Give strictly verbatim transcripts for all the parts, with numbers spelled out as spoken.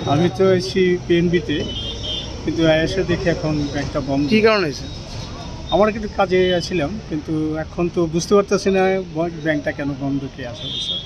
আমি তো এসেছি পিএনবিতে, কিন্তু এসে দেখি এখন ব্যাংকটা বন্ধ। কী কারণে হয়েছে? আমার কিন্তু কাজে ছিলাম, কিন্তু এখন তো বুঝতে পারতেছি না ব্যাংকটা কেন বন্ধ, কি আসে বিষয়।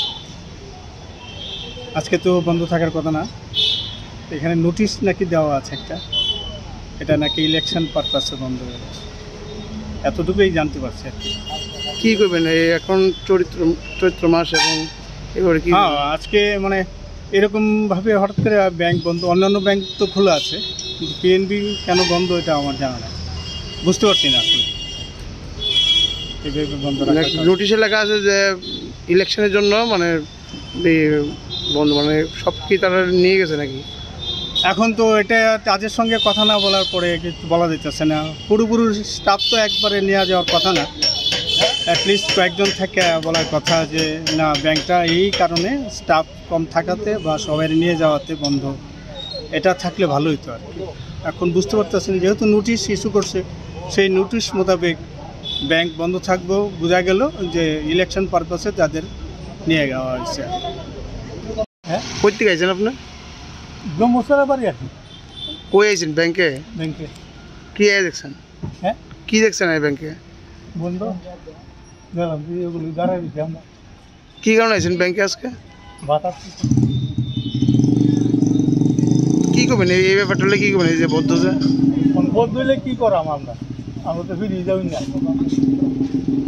আজকে তো বন্ধ থাকার কথা না, এখানে নোটিশ নাকি দেওয়া আছে একটা, এটা নাকি ইলেকশন পারপাসে বন্ধ হয়ে গেছে, এতটুকুই জানতে পারছি আর কি। কী করবেন এই এখন চরিত্র চৈত্র মাস এখন এবারে কি? হ্যাঁ, আজকে মানে এরকমভাবে হঠাৎ করে ব্যাংক বন্ধ, অন্যান্য ব্যাংক তো খোলা আছে, কিন্তু পিএনবি কেন বন্ধ এটা আমার জানা নেই, বুঝতে পারছি না আসলে এইভাবে বন্ধ রাখার কারণ। নোটিশে লেখা আছে যে ইলেকশনের জন্য মানে এই বন্ধ, মানে সব কি তারা নিয়ে গেছে নাকি? এখন তো এটা কাজের সঙ্গে কথা না বলার পরে কিছু বলা যেতেছে না, পুরোপুরি স্টাফ তো একবারে নেওয়া যাওয়ার কথা না, অ্যাটলিস্ট কয়েকজন থেকে বলার কথা যে না ব্যাংকটা এই কারণে স্টাফ কম থাকাতে বা সবাই নিয়ে যাওয়াতে বন্ধ, এটা থাকলে ভালো হতো আর কি। এখন বুঝতে পারতেছেন যেহেতু নোটিশ ইস্যু করছে, সেই নোটিশ মোতাবেক ব্যাংক বন্ধ থাকবো, বোঝা গেল যে ইলেকশন পারপাসে তাদের নিয়ে যাওয়া হয়েছে। হ্যাঁ, কই থেকে আইছেন আপনি? ব্রহ্মসরা বাড়ি আর কি। কই আইছেন ব্যাংকে? ব্যাংকে। কি আই দেখছেন? হ্যাঁ, কি দেখছেন এই ব্যাংকে? বন্ধ গেলাম, ওগুলো দাঁড়াই দিচ্ছি আমরা। কী কারণে আইছেন ব্যাংকে আজকে? বাতাস কী করবেন এই এই ব্যাপারটা হলে কী করবেন এই যে বদ্ধ যে বন্ধ হইলে কী করাম আমরা, আমরা তো ফিরিয়ে যাই না।